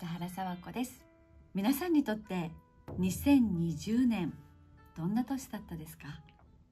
北原佐和子です。皆さんにとって2020年どんな年だったですか？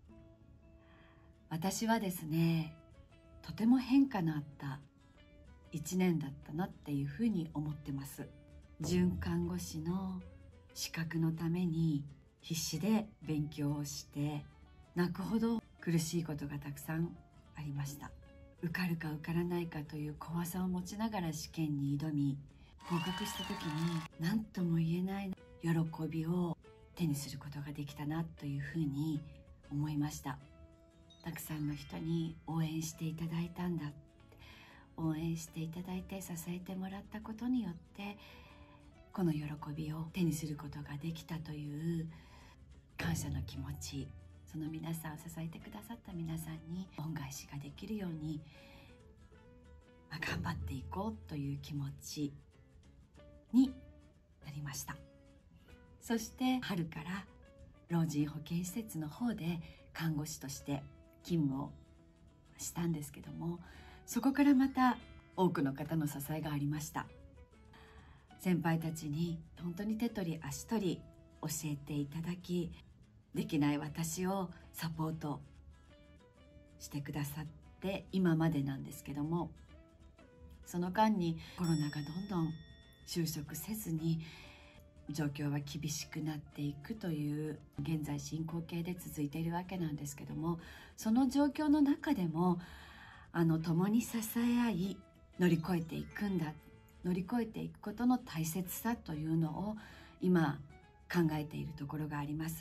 私はですね、とても変化のあった1年だったなっていうふうに思ってます。准看護師の資格のために必死で勉強をして泣くほど苦しいことがたくさんありました。受かるか受からないかという怖さを持ちながら試験に挑み、合格した時に何とも言えない喜びを手にすることができたなというふうに思いました。たくさんの人に応援していただいたんだ、応援していただいて支えてもらったことによってこの喜びを手にすることができたという感謝の気持ち、その皆さん、支えてくださった皆さんに恩返しができるように、頑張っていこうという気持ちになりました。そして春から老人保健施設の方で看護師として勤務をしたんですけども、そこからまた多くの方の支えがありました。先輩たちに本当に手取り足取り教えていただき、できない私をサポートしてくださって今までなんですけども、その間にコロナがどんどん収束せずに状況は厳しくなっていくという現在進行形で続いているわけなんですけども、その状況の中でも共に支え合い乗り越えていくんだ、乗り越えていくことの大切さというのを今考えているところがあります。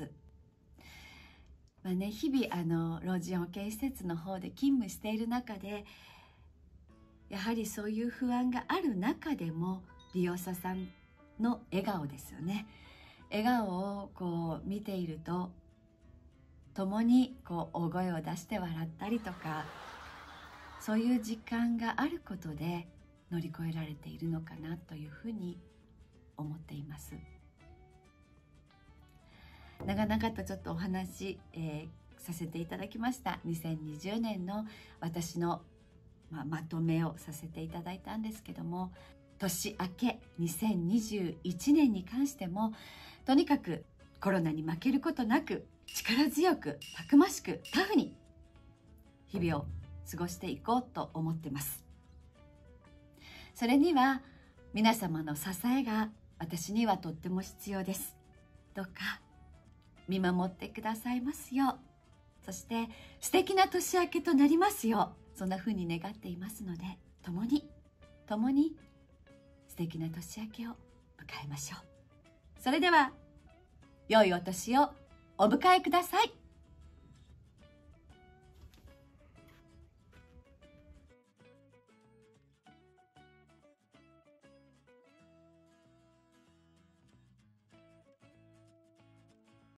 日々老人保健施設の方で勤務している中で、やはりそういう不安がある中でも利用者さんの笑顔ですよね。笑顔を見ていると、共に大声を出して笑ったりとか、そういう時間があることで乗り越えられているのかなというふうに思っています。長々とちょっとお話、させていただきました。2020年の私の、まとめをさせていただいたんですけども、年明け2021年に関しても、とにかくコロナに負けることなく、力強く、たくましく、タフに日々を過ごしていこうと思ってます。それには皆様の支えが私にはとっても必要です。どうか見守ってくださいますよう、そして素敵な年明けとなりますよう、そんな風に願っていますので、共に素敵な年明けを迎えましょう。それでは良いお年をお迎えください。